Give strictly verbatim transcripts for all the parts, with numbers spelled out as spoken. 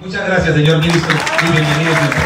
Muchas gracias, señor ministro, y bienvenido siempre.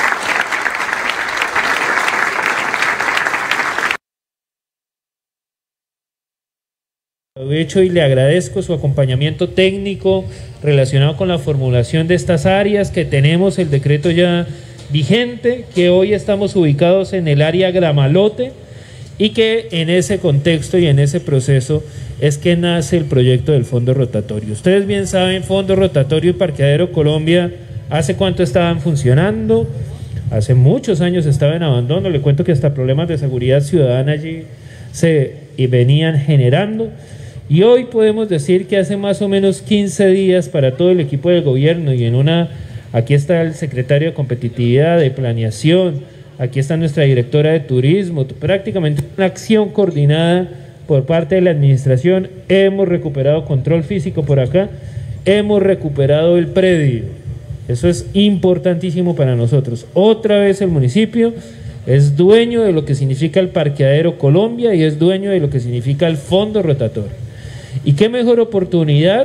De hecho, y le agradezco su acompañamiento técnico relacionado con la formulación de estas áreas, que tenemos el decreto ya vigente, que hoy estamos ubicados en el área Gramalote, y que en ese contexto y en ese proceso es que nace el proyecto del Fondo Rotatorio. Ustedes bien saben, Fondo Rotatorio y Parqueadero Colombia, ¿hace cuánto estaban funcionando? Hace muchos años estaba en abandono. Le cuento que hasta problemas de seguridad ciudadana allí se y venían generando. Y hoy podemos decir que hace más o menos quince días para todo el equipo del gobierno, y en una, aquí está el secretario de Competitividad, de Planeación, aquí está nuestra directora de Turismo, prácticamente una acción coordinada por parte de la administración. Hemos recuperado control físico por acá, hemos recuperado el predio. Eso es importantísimo para nosotros. Otra vez el municipio es dueño de lo que significa el Parqueadero Colombia y es dueño de lo que significa el Fondo Rotatorio. Y qué mejor oportunidad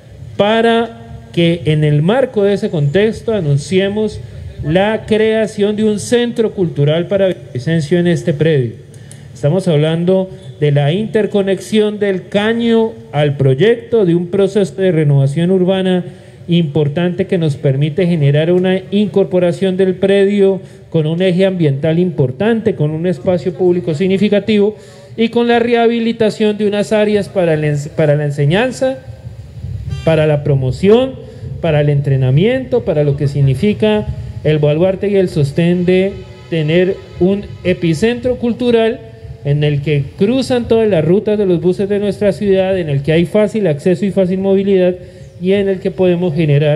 para que en el marco de ese contexto anunciemos la creación de un centro cultural para Villavicencio en este predio. Estamos hablando de la interconexión del caño al proyecto, de un proceso de renovación urbana importante que nos permite generar una incorporación del predio con un eje ambiental importante, con un espacio público significativo y con la rehabilitación de unas áreas para la, para la enseñanza, para la promoción, para el entrenamiento, para lo que significa el baluarte y el sostén de tener un epicentro cultural en el que cruzan todas las rutas de los buses de nuestra ciudad, en el que hay fácil acceso y fácil movilidad, y en el que podemos generar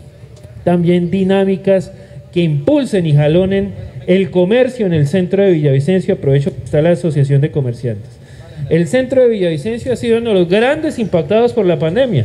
también dinámicas que impulsen y jalonen el comercio en el centro de Villavicencio. Aprovecho que está la Asociación de Comerciantes. El centro de Villavicencio ha sido uno de los grandes impactados por la pandemia.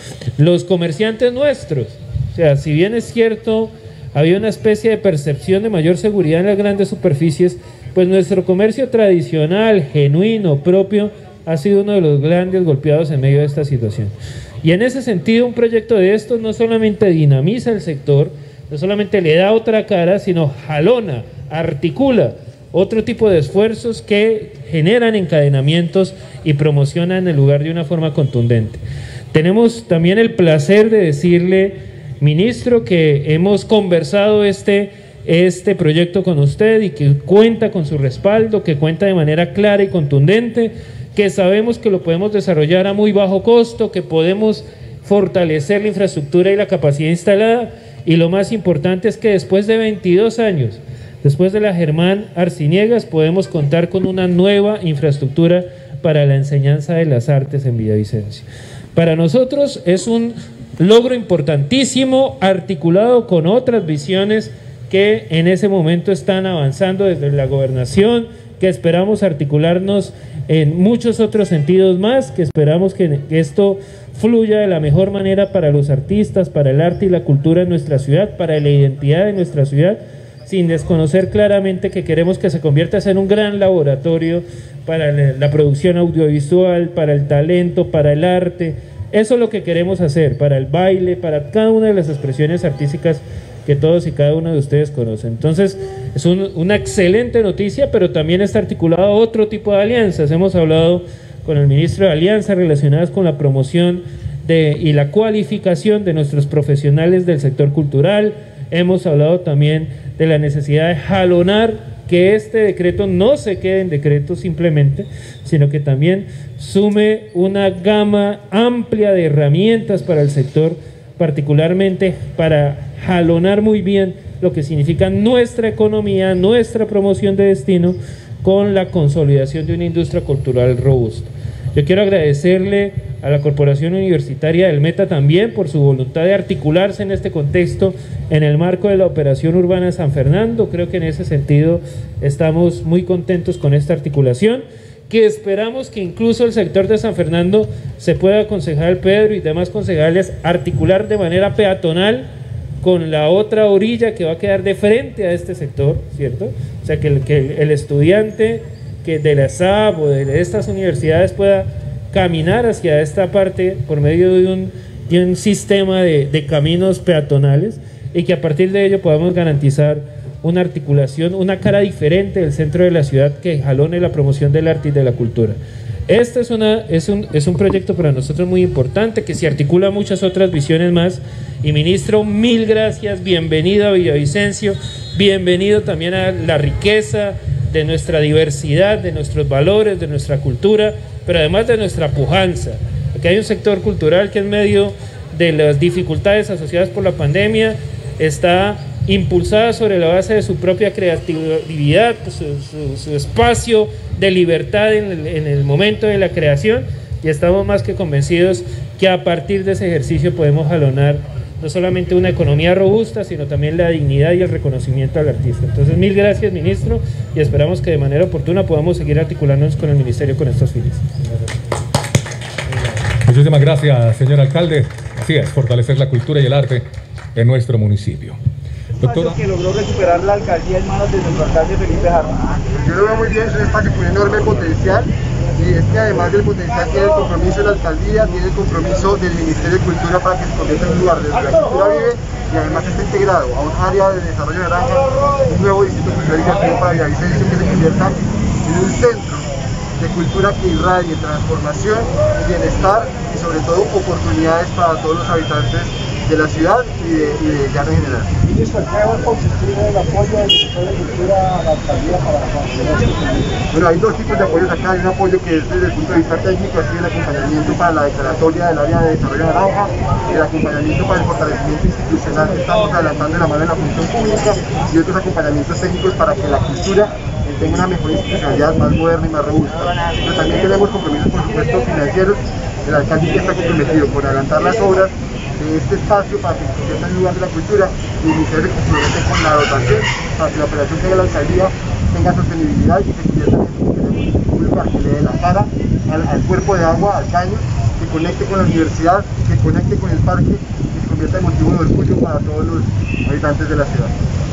Los comerciantes nuestros, o sea, si bien es cierto, había una especie de percepción de mayor seguridad en las grandes superficies, pues nuestro comercio tradicional, genuino, propio, ha sido uno de los grandes golpeados en medio de esta situación. Y en ese sentido, un proyecto de estos no solamente dinamiza el sector, no solamente le da otra cara, sino jalona, articula otro tipo de esfuerzos que generan encadenamientos y promocionan el lugar de una forma contundente. Tenemos también el placer de decirle, ministro, que hemos conversado este, este proyecto con usted y que cuenta con su respaldo, que cuenta de manera clara y contundente, que sabemos que lo podemos desarrollar a muy bajo costo, que podemos fortalecer la infraestructura y la capacidad instalada, y lo más importante es que después de veintidós años, después de la Germán Arciniegas, podemos contar con una nueva infraestructura para la enseñanza de las artes en Villavicencio. Para nosotros es un logro importantísimo, articulado con otras visiones que en ese momento están avanzando desde la gobernación, que esperamos articularnos en muchos otros sentidos más, que esperamos que esto fluya de la mejor manera para los artistas, para el arte y la cultura en nuestra ciudad, para la identidad de nuestra ciudad, sin desconocer claramente que queremos que se convierta en un gran laboratorio para la producción audiovisual, para el talento, para el arte. Eso es lo que queremos hacer, para el baile, para cada una de las expresiones artísticas que todos y cada uno de ustedes conocen. Entonces, es un, una excelente noticia, pero también está articulado a otro tipo de alianzas. Hemos hablado con el ministro de alianzas relacionadas con la promoción de, y la cualificación de nuestros profesionales del sector cultural. Hemos hablado también de la necesidad de jalonar que este decreto no se quede en decreto simplemente, sino que también sume una gama amplia de herramientas para el sector, particularmente para jalonar muy bien lo que significa nuestra economía, nuestra promoción de destino, con la consolidación de una industria cultural robusta. Yo quiero agradecerle a la Corporación Universitaria del Meta también por su voluntad de articularse en este contexto en el marco de la Operación Urbana San Fernando. Creo que en ese sentido estamos muy contentos con esta articulación, que esperamos que incluso el sector de San Fernando se pueda, concejal Pedro y demás concejales, articular de manera peatonal con la otra orilla que va a quedar de frente a este sector, ¿cierto? O sea, que el, que el, el estudiante que de la S A B o de estas universidades pueda caminar hacia esta parte por medio de un y un sistema de, de caminos peatonales, y que a partir de ello podamos garantizar una articulación, una cara diferente del centro de la ciudad que jalone la promoción del arte y de la cultura. Este es, una, es, un, es un proyecto para nosotros muy importante, que se articula a muchas otras visiones más. Y ministro, mil gracias, bienvenido a Villavicencio, bienvenido también a la riqueza de nuestra diversidad, de nuestros valores, de nuestra cultura, pero además de nuestra pujanza. Aquí hay un sector cultural que en medio de las dificultades asociadas por la pandemia está impulsada sobre la base de su propia creatividad, su, su, su espacio de libertad en el, en el momento de la creación, y estamos más que convencidos que a partir de ese ejercicio podemos jalonar no solamente una economía robusta, sino también la dignidad y el reconocimiento al artista. Entonces, mil gracias, ministro, y esperamos que de manera oportuna podamos seguir articulándonos con el ministerio con estos fines. Muchísimas gracias, señor alcalde. Así es, fortalecer la cultura y el arte en nuestro municipio. Doctora, que logró recuperar la alcaldía en manos de nuestro alcalde Felipe Jarma. Yo lo veo muy bien, es un espacio con enorme potencial, y es que además del potencial tiene el compromiso de la alcaldía, tiene el compromiso del Ministerio de Cultura para que se convierta en un lugar donde la cultura vive, y además está integrado a un área de desarrollo de Naranja, un nuevo distrito cultural y creativo para Villavicencio, que se convierta en un centro de cultura que irradie transformación, bienestar y sobre todo oportunidades para todos los habitantes de la ciudad y de, y de Llano en general. Ministro, ¿qué va a consistir el apoyo del sector de cultura a la alcaldía para la? Bueno, hay dos tipos de apoyos acá. Hay un apoyo que es desde el punto de vista técnico, así el acompañamiento para la declaratoria del área de desarrollo naranja, el acompañamiento para el fortalecimiento institucional que estamos adelantando de la mano de la función pública, y otros acompañamientos técnicos para que la cultura tenga una mejor institucionalidad, más moderna y más robusta. Pero también tenemos compromisos, por supuesto, financieros. El alcalde está comprometido con adelantar las obras de este espacio para que se convierta en lugar de la cultura, y el Ministerio se compromete con la dotación para que la operación que haga la alcaldía tenga sostenibilidad y se convierta en un lugar que le dé la cara al, al cuerpo de agua, al caño, que conecte con la universidad, que conecte con el parque y se convierta en motivo de orgullo para todos los habitantes de la ciudad.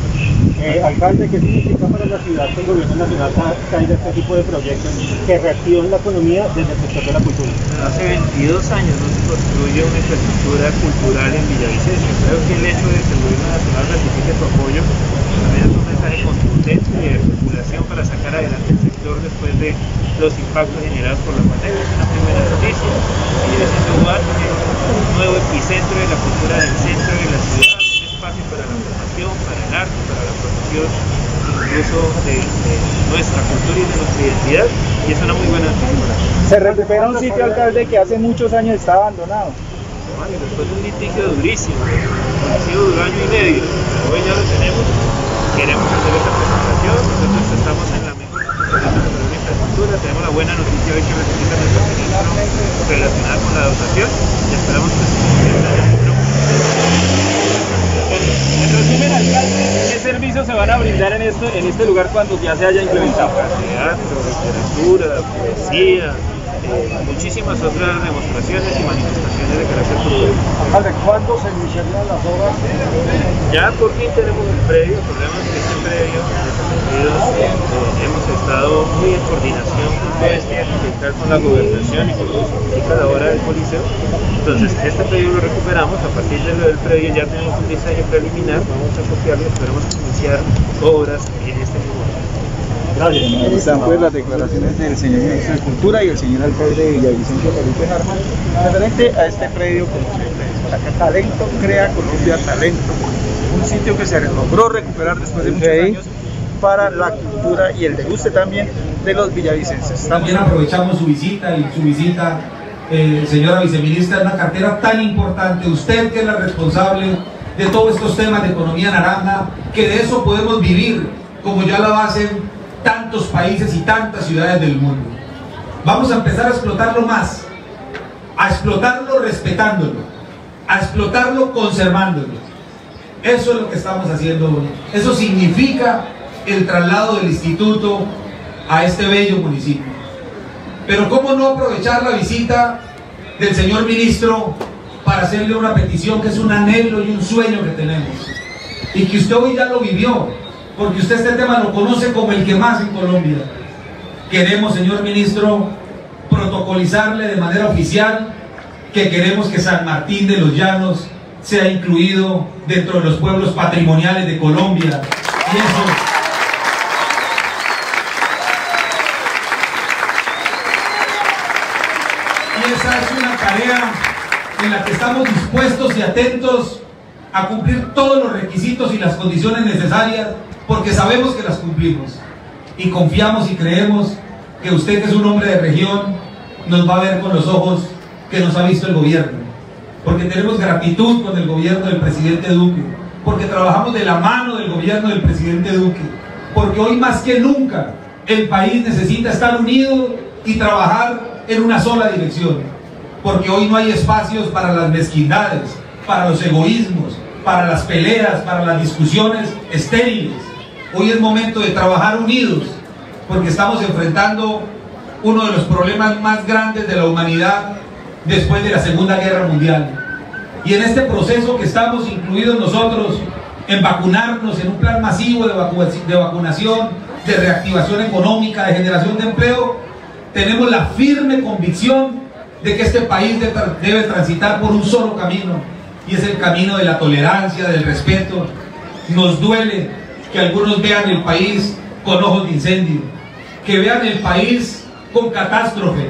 Eh, alcalde, ¿qué significa para la ciudad que el gobierno nacional traiga este tipo de proyectos que reactiven la economía desde el sector de la cultura? Hace veintidós años no se construye una infraestructura cultural en Villavicencio. Creo que el hecho de que el gobierno nacional ratifique su apoyo también es un mensaje contundente y de regulación para sacar adelante el sector después de los impactos generados por la pandemia. Es una primera noticia. Villavicencio va a tener un nuevo epicentro de la cultura del centro de la ciudad, un espacio para la formación, para el arte, para la promoción incluso de, de nuestra cultura y de nuestra identidad, y es una muy buena noticia. Se recupera un sitio, alcalde, que hace muchos años estaba abandonado. Bueno, después de un litigio durísimo, un litigio de un año y medio, pero hoy ya lo tenemos, queremos hacer esta presentación, nosotros estamos en la mejor situación de la infraestructura, tenemos la buena noticia hoy que ratifica nuestro ministro relacionada con la dotación, y esperamos que se convierta en un En resumen, alcalde, ¿qué servicios se van a brindar en este, en este lugar cuando ya se haya implementado? Teatro, literatura, poesía, eh, muchísimas otras demostraciones y manifestaciones de carácter cultural. Alcalde, ¿cuándo se iniciarían las obras? Ya por fin tenemos un predio. El problema es que este predio, en ese sentido, eh, hemos estado muy en coordinación con todo este ambiental, con la gobernación y con lo que significa la obra del Coliseo. Entonces, este predio lo recuperamos. A partir de lo del predio ya tenemos un diseño preliminar, vamos a copiarlo, esperamos iniciar obras en este mismo año. Gracias. Están pues las declaraciones del señor ministro de Cultura y el señor alcalde de Villavicencio, Felipe Jarma, referente a este predio que nos Talento Crea Colombia Talento, un sitio que se logró recuperar después de muchos okay. años para la cultura y el deguste también de los villavicenses. También aprovechamos su visita y su visita, eh, señora viceministra, en una cartera tan importante. Usted, que es la responsable de todos estos temas de economía naranja, que de eso podemos vivir como ya lo hacen tantos países y tantas ciudades del mundo. Vamos a empezar a explotarlo más, a explotarlo respetándolo, a explotarlo conservándolo. Eso es lo que estamos haciendo hoy. Eso significa el traslado del instituto a este bello municipio. Pero cómo no aprovechar la visita del señor ministro para hacerle una petición que es un anhelo y un sueño que tenemos, y que usted hoy ya lo vivió, porque usted este tema lo conoce como el que más en Colombia. Queremos, señor ministro, protocolizarle de manera oficial que queremos que San Martín de los Llanos sea incluido dentro de los pueblos patrimoniales de Colombia. Y eso, y esa es una tarea en la que estamos dispuestos y atentos a cumplir todos los requisitos y las condiciones necesarias, porque sabemos que las cumplimos y confiamos y creemos que usted, que es un hombre de región, nos va a ver con los ojos que nos ha visto el gobierno, porque tenemos gratitud con el gobierno del presidente Duque, porque trabajamos de la mano del gobierno del presidente Duque, porque hoy más que nunca el país necesita estar unido y trabajar en una sola dirección, porque hoy no hay espacios para las mezquindades, para los egoísmos, para las peleas, para las discusiones estériles. Hoy es momento de trabajar unidos, porque estamos enfrentando uno de los problemas más grandes de la humanidad después de la Segunda Guerra Mundial. Y en este proceso que estamos incluidos nosotros, en vacunarnos en un plan masivo de, vacu de vacunación, de reactivación económica, de generación de empleo, tenemos la firme convicción de que este país debe transitar por un solo camino, y es el camino de la tolerancia, del respeto. Nos duele que algunos vean el país con ojos de incendio, que vean el país con catástrofe.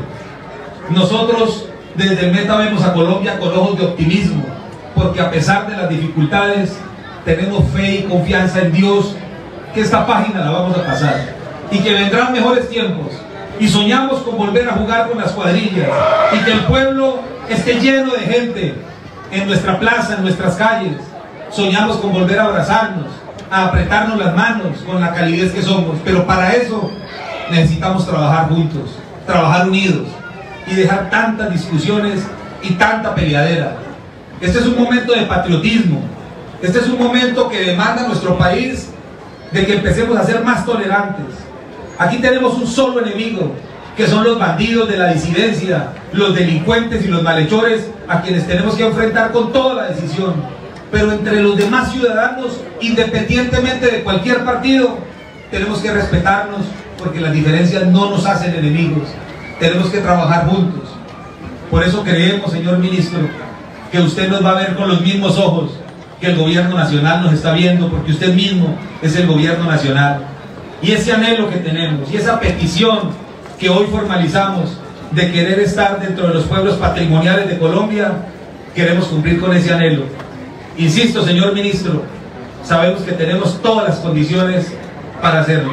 Nosotros desde el Meta vemos a Colombia con ojos de optimismo, porque a pesar de las dificultades tenemos fe y confianza en Dios, que esta página la vamos a pasar y que vendrán mejores tiempos, y soñamos con volver a jugar con las cuadrillas y que el pueblo esté lleno de gente en nuestra plaza, en nuestras calles. Soñamos con volver a abrazarnos, a apretarnos las manos con la calidez que somos, pero para eso necesitamos trabajar juntos, trabajar unidos y dejar tantas discusiones y tanta peleadera. Este es un momento de patriotismo, este es un momento que demanda nuestro país de que empecemos a ser más tolerantes. Aquí tenemos un solo enemigo, que son los bandidos de la disidencia, los delincuentes y los malhechores, a quienes tenemos que enfrentar con toda la decisión. Pero entre los demás ciudadanos, independientemente de cualquier partido, tenemos que respetarnos, porque las diferencias no nos hacen enemigos. Tenemos que trabajar juntos. Por eso creemos, señor ministro, que usted nos va a ver con los mismos ojos que el gobierno nacional nos está viendo, porque usted mismo es el gobierno nacional. Y ese anhelo que tenemos, y esa petición que hoy formalizamos de querer estar dentro de los pueblos patrimoniales de Colombia, queremos cumplir con ese anhelo. Insisto, señor ministro, sabemos que tenemos todas las condiciones para hacerlo.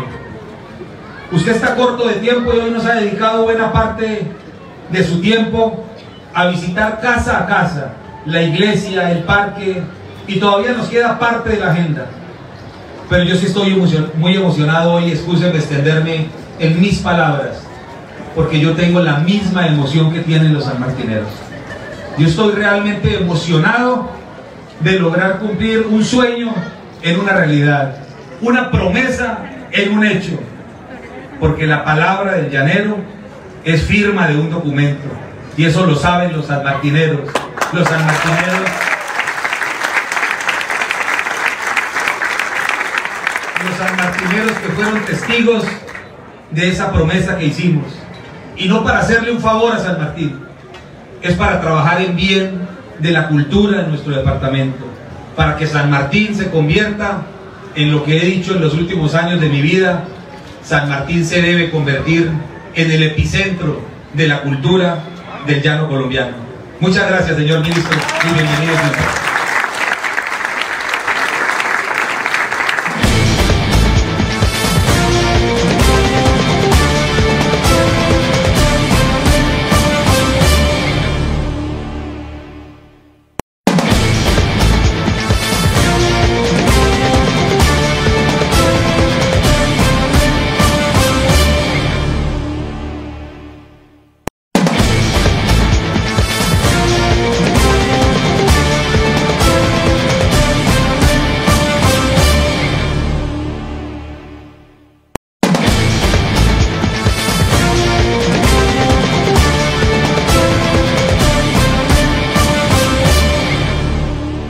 Usted está corto de tiempo y hoy nos ha dedicado buena parte de su tiempo a visitar casa a casa, la iglesia, el parque, y todavía nos queda parte de la agenda. Pero yo sí estoy muy emocionado hoy, excúsenme extenderme en mis palabras, porque yo tengo la misma emoción que tienen los sanmartineros. Yo estoy realmente emocionado de lograr cumplir un sueño en una realidad, una promesa en un hecho, porque la palabra del llanero es firma de un documento, y eso lo saben los sanmartineros. Los sanmartineros, los sanmartineros que fueron testigos de esa promesa que hicimos, y no para hacerle un favor a San Martín, es para trabajar en bien de la cultura de nuestro departamento, para que San Martín se convierta en lo que he dicho en los últimos años de mi vida. San Martín se debe convertir en el epicentro de la cultura del llano colombiano. Muchas gracias, señor ministro, y bienvenido.